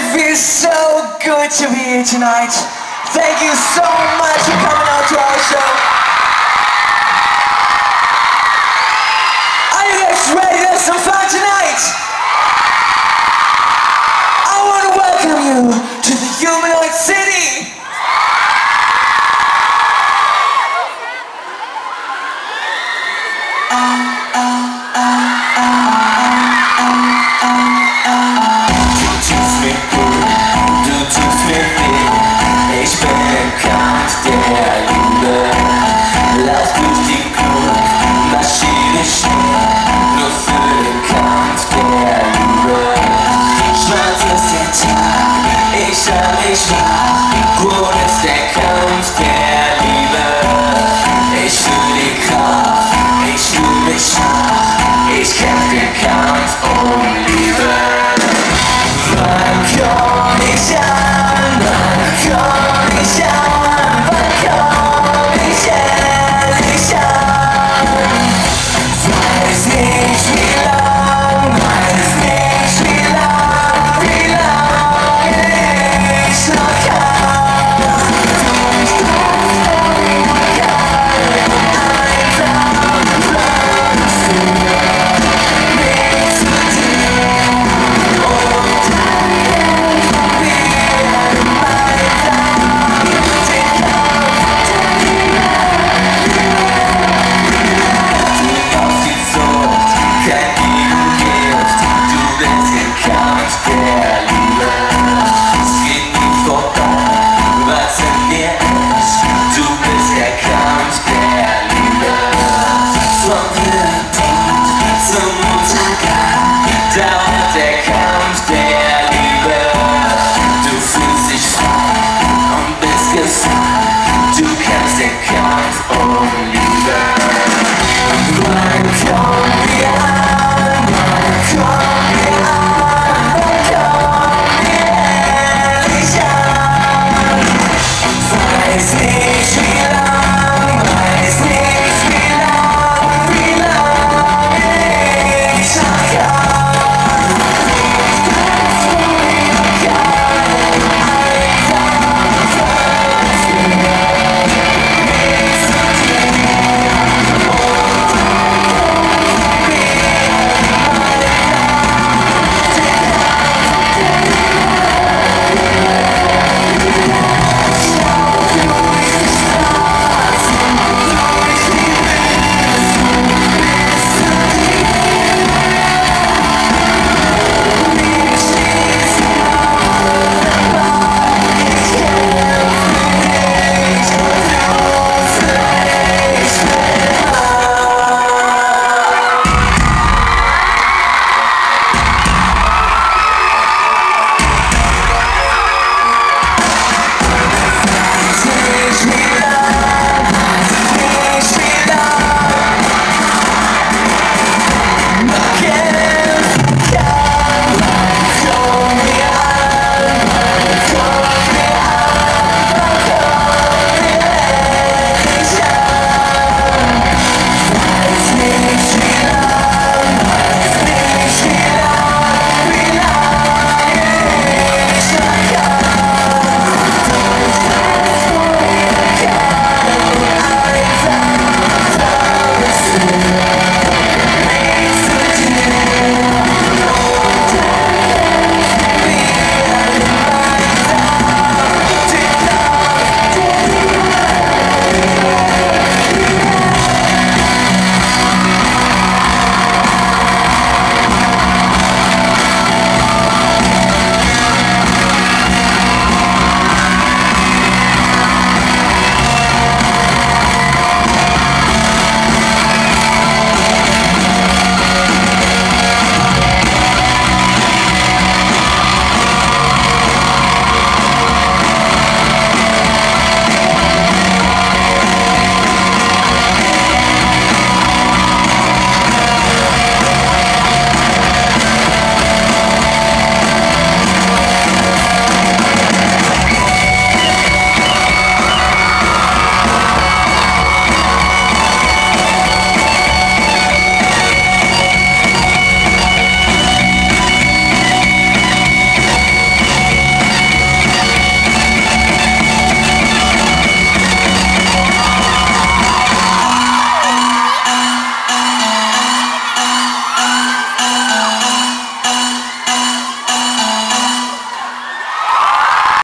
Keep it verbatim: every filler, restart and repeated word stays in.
feels so good to be here tonight. Thank you so much for coming out to our show. Are you guys ready to have some fun tonight? I want to welcome you to the Humanoid City. Ich bin der Kampf der Liebe. Lauf durch die Club, marschiere schnell, nur für den Kampf der Liebe. Schwarz ist der Tag, ich hab mich wach. Rot ist der Kampf der Liebe. Ich fühl die Kraft, ich fühl mich schwach. Ich kämpf den Kampf.